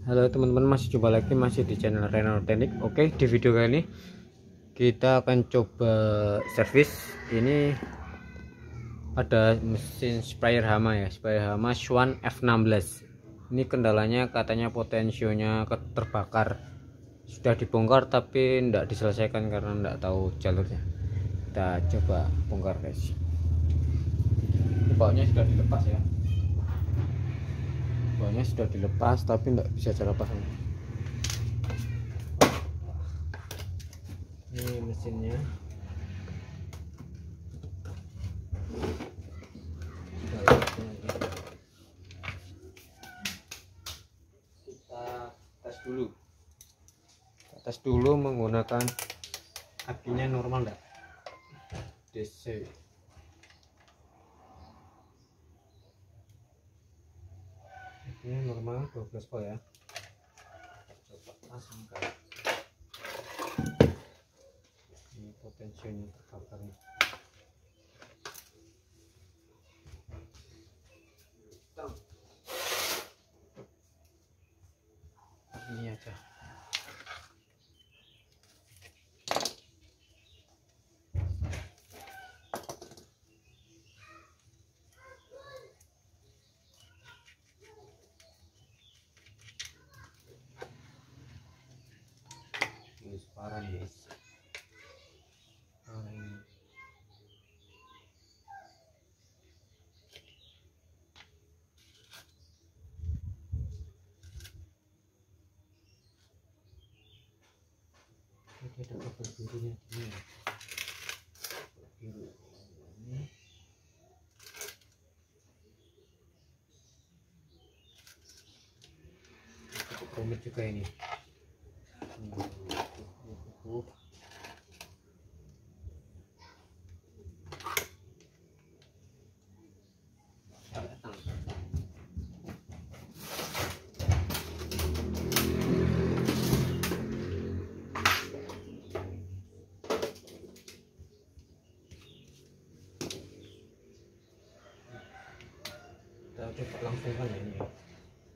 Halo teman-teman, masih jumpa lagi di channel Renal Teknik. Oke, di video kali ini kita akan coba servis. Ini ada mesin sprayer hama ya, sprayer hama Swan F16. Ini kendalanya katanya potensionya terbakar. Sudah dibongkar tapi tidak diselesaikan karena tidak tahu jalurnya. Kita coba bongkar guys. Bautnya sudah dilepas ya. Bautnya sudah dilepas tapi tidak bisa cara pasang. Ini mesinnya kita tes dulu menggunakan akinya normal enggak DC. Akinya normal 12 volt ya, coba pasangkan. Ini potensinya terbakar nih. Ini aja. Ini parah guys. Ini ada kabel birunya ini ya. Biru ini cukup rumit juga ini. Kita coba langsungkan ya ini ya.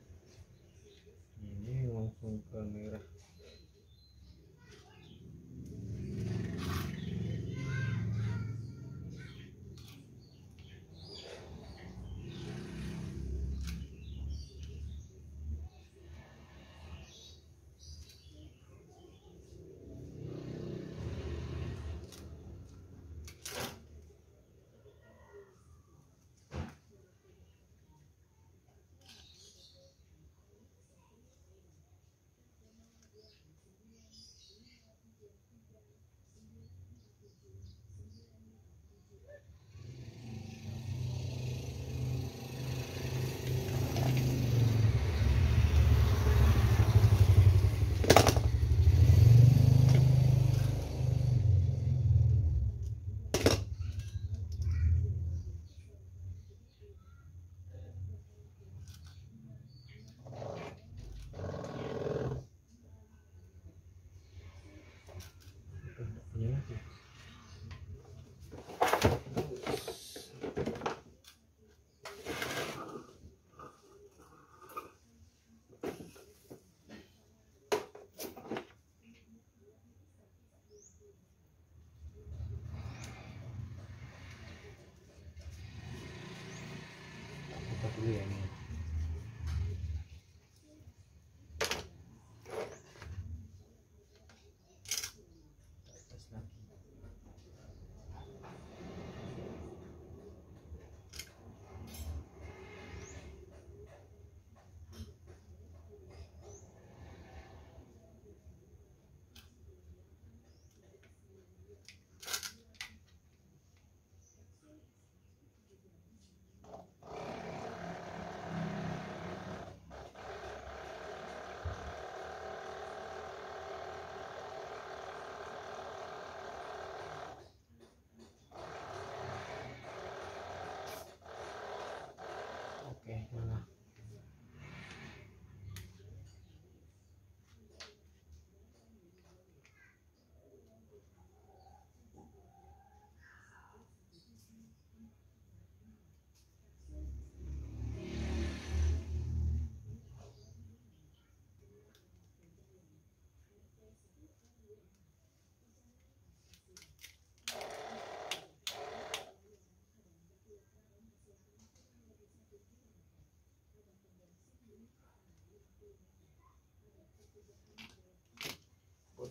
Ini langsung ke merah.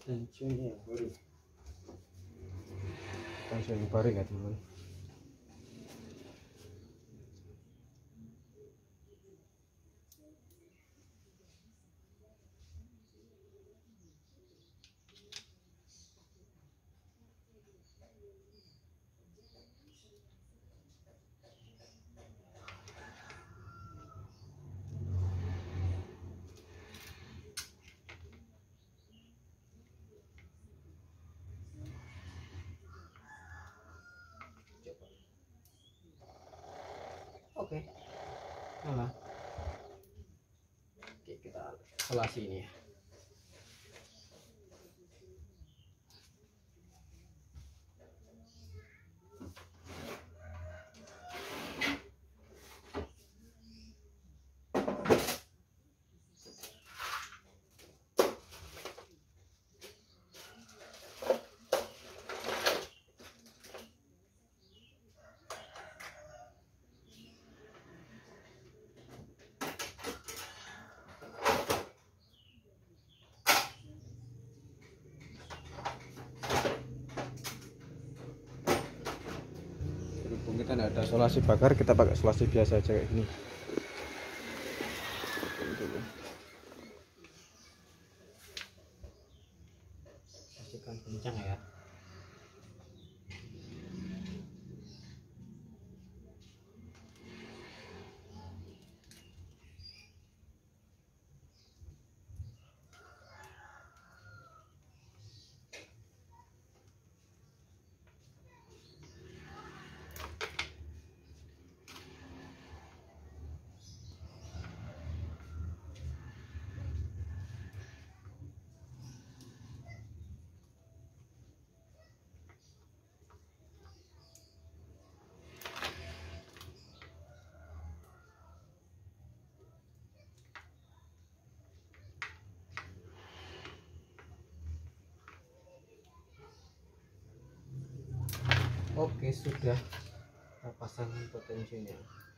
Tensionya baru. Tension baru ya teman. Oke, nyala. Oke, kita isolasi ini ya. Berhubung kita tidak ada isolasi bakar, kita pakai isolasi biasa aja kayak gini. Pastikan kencang ya. Oke, sudah kita pasang potensinya.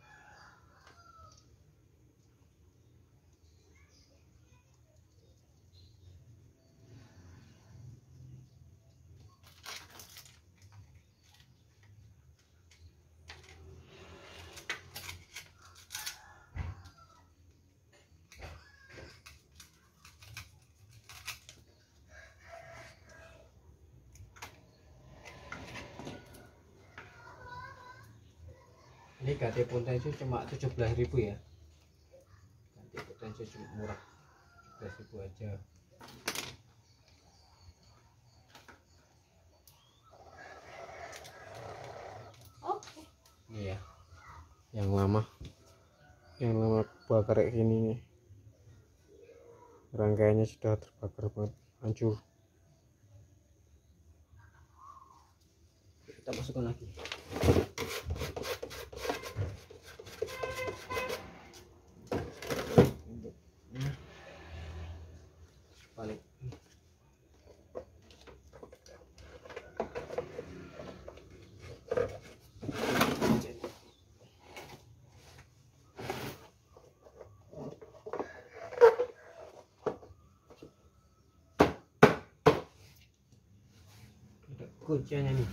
Ini ganti potensi cuma 17.000 ya, ganti potensi cuma murah 17.000 aja. Oke. Ini ya yang lama bakar kayak gini nih, rangkaiannya sudah terbakar banget, hancur. Kita masukkan lagi. Balik. Ada kuncinya nih.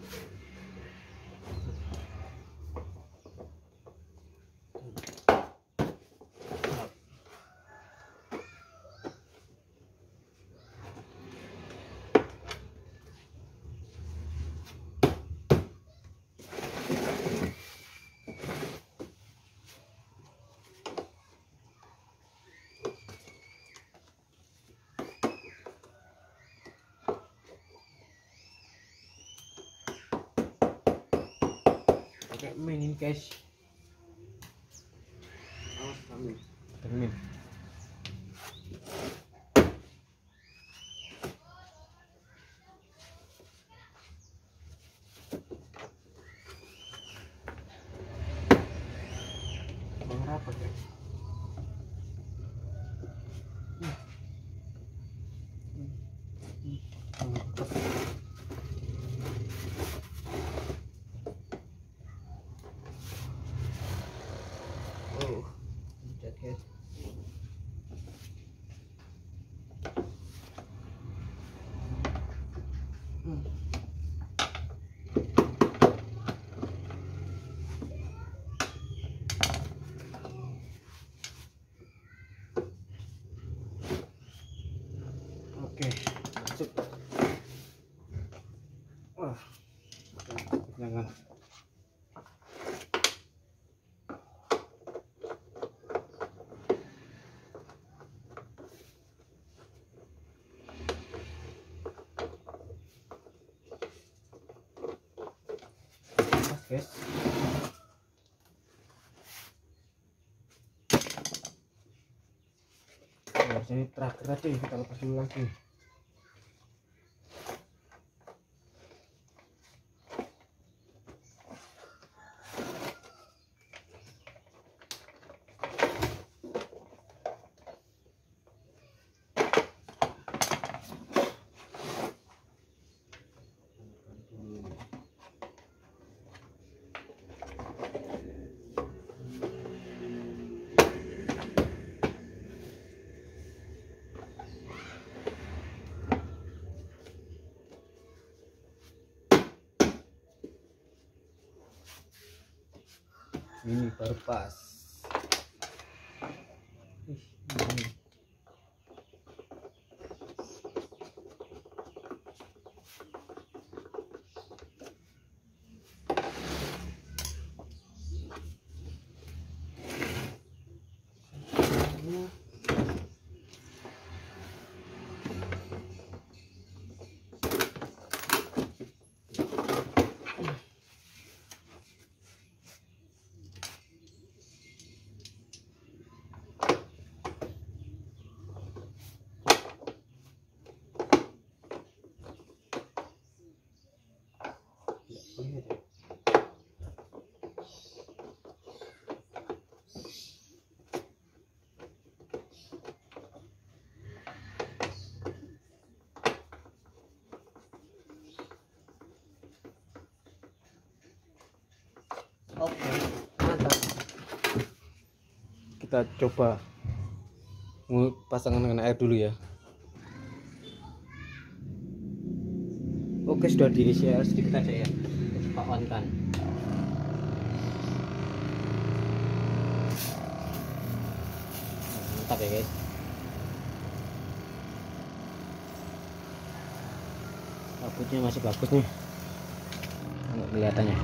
Pakai mainin guys. Awas kami. Termin. Bang rapat ya. Oh, pencet guys. Oke, masuk. Wah, jangan. Guys, ini terakhir tadi kita lepas dulu lagi. Ini baru pas. Oke, mantap. Kita coba pasangkan dengan air dulu ya. Oke, sudah diisi air sedikit aja ya. Coba on kan. Mantap ya guys. Kabutnya masih bagus nih. Nggak kelihatannya.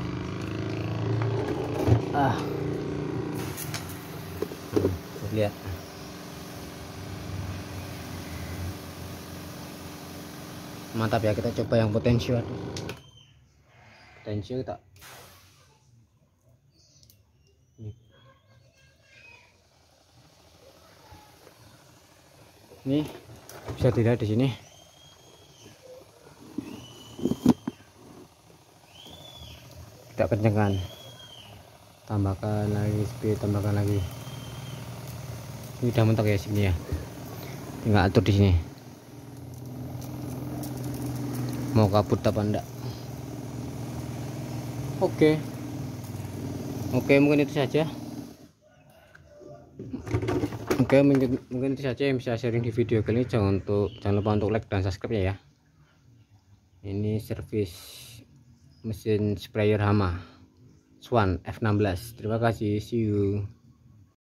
Lihat. Mantap ya, kita coba yang potensio. Potensio tak. Ini bisa dilihat di sini. Kita kencangkan. Tambahkan lagi speed, tambahkan lagi. Ini udah mentok ya sini ya. Tinggal atur di sini. Mau kabut apa enggak? Oke, mungkin itu saja. Mungkin itu saja yang bisa sharing di video kali ini. Jangan lupa untuk like dan subscribe ya. Ini servis mesin sprayer Hama Swan F16. Terima kasih, see you.